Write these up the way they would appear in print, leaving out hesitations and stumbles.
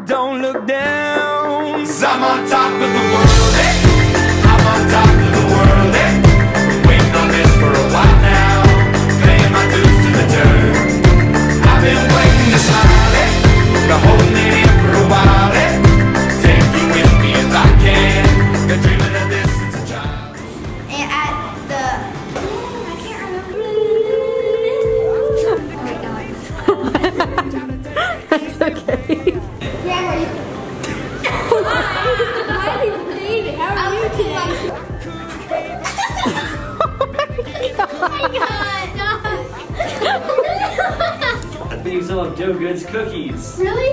don't look down. 'Cause I'm on top of the world, eh? I'm on top of the world, eh? Been waiting on this for a while now, paying my dues to the dirt. I've been waiting to smile, eh? Been holding it in for a while, eh? Take you with me if I can. Been dreaming of this since a child. And at the, I can't remember. Oh my god. That's okay. Grandma, you. Hi, baby. How are you today? Oh my god. I think some of Joe Good's cookies. Really?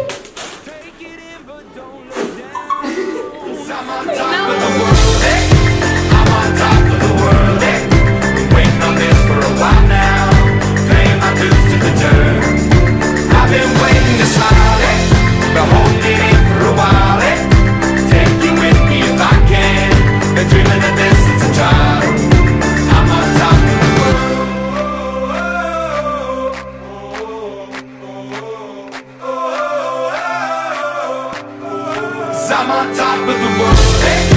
'Cause I'm on top of the world, eh? I'm on top of the world, eh? Been waiting on this for a while now, paying my dues to the dirt. I've been waiting to smile, eh? Been holding it in for a while, eh? Take you with me if I can. Been dreaming of this since a child. I'm on top of the world. 'Cause I'm on top of the world, eh?